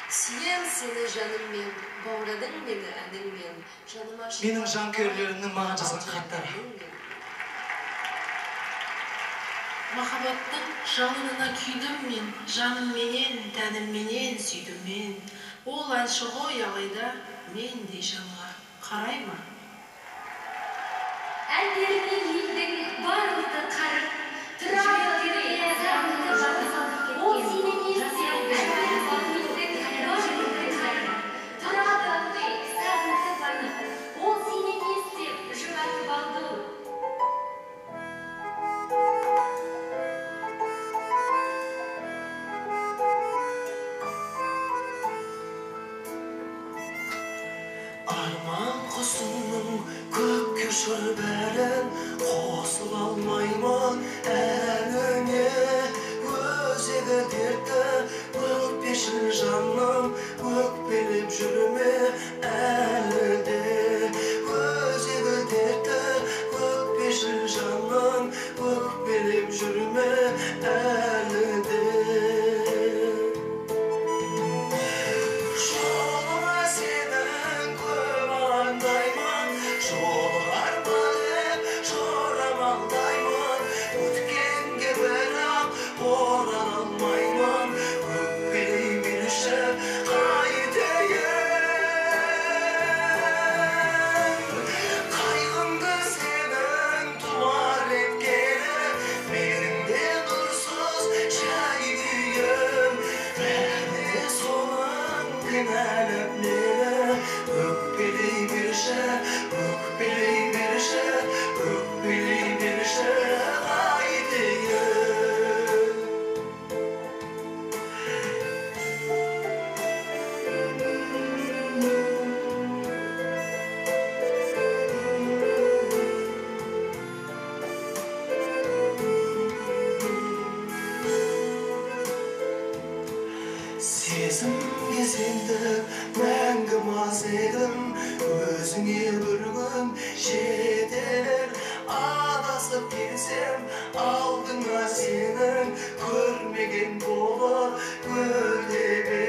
Сүйем сені жаныммен, баурадың мені әніңмен, жаныма менің жанкүйерлерімнің маған жазған хаттары. Махаббаттың жалынына күйдім мен, жанымменен, тәнімменен сүйдім мен. Ол әнші ғой алайда, мендей жанға қарай ма? Әндеріне елдің барлықты қарып, тұрады кере заңды жазып, ол сенен естен әндерінің барлықты қарып, тұрады аңдай сағынты банып, ол сенен естен жұбатып алды. Арман құсының көкке ұшыр бәрін қосып алмаймын әніңе. Өзегі дерті өкпешіл жаным өкпелеп жүрме әлі де. Өзегі дерті өкпешіл жаным өкпелеп жүрме әлі де. Сезімге сендік мәңгі мас едім, өзіңе бір күн жетер. Адасып келсем алдыңа сенің көрмеген болып өте бер.